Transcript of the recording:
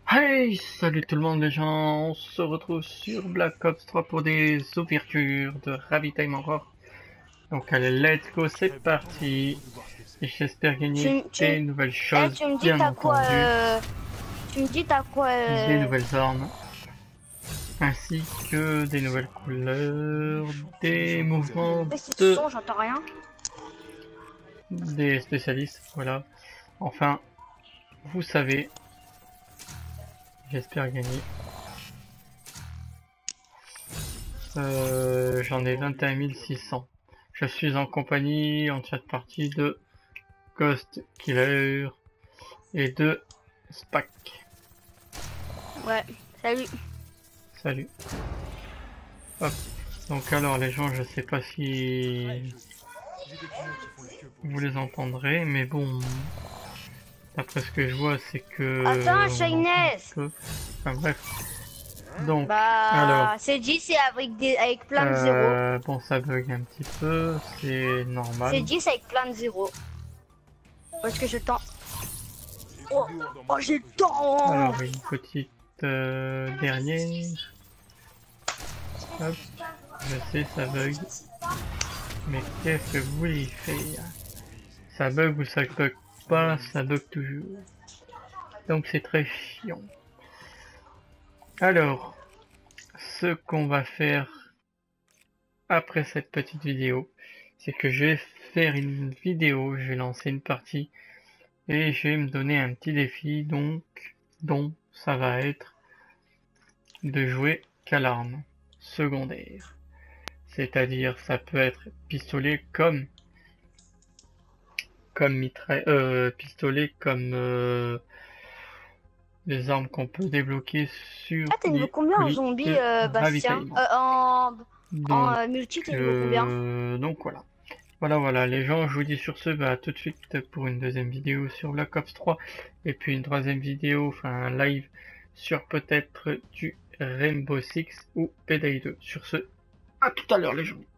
Hey, salut tout le monde les gens, on se retrouve sur Black Ops 3 pour des ouvertures de ravitaillement encore. Donc allez, let's go, c'est parti. Et j'espère gagner des nouvelles choses, tu me dis bien t'as quoi entendu, tu me dis t'as quoi des nouvelles armes, ainsi que des nouvelles couleurs, des mouvements Baisse le de son, j'entends rien. des spécialistes, voilà. Enfin, vous savez, j'espère gagner. J'en ai 21 600. Je suis en compagnie en chat partie de Ghost Killer et de Spack. Ouais, salut. Salut. Hop. Donc alors les gens, je sais pas si vous les entendrez, mais bon, d'après ce que je vois, c'est que Attends, on entend un Shayness. peu. Enfin bref. Donc, Bah, alors, c'est dit, c'est avec plein de zéros. bon, ça bug un petit peu, c'est C'est normal. 10 avec plein de zéros. Parce que je tends. Oh, oh j'ai le temps. Alors, une petite dernière. Hop, je sais, ça bug. Mais qu'est-ce que vous voulez faire? Ça bug ou ça bug pas, ça bug toujours. Donc c'est très chiant. Alors, ce qu'on va faire après cette petite vidéo, c'est que je vais faire une vidéo, je vais lancer une partie et je vais me donner un petit défi dont ça va être de jouer qu'à l'arme secondaire. C'est-à-dire ça peut être pistolet comme pistolet comme les armes qu'on peut débloquer sur Ah, t'es niveau les combien en colis zombie, de Bastien? ravitaillement. En Donc, multi, t'es niveau combien? donc voilà. Voilà les gens, je vous dis sur ce, bah à tout de suite pour une deuxième vidéo sur Black Ops 3 et puis une troisième vidéo, enfin un live sur peut-être du Rainbow Six ou PDI 2. Sur ce, à tout à l'heure les gens.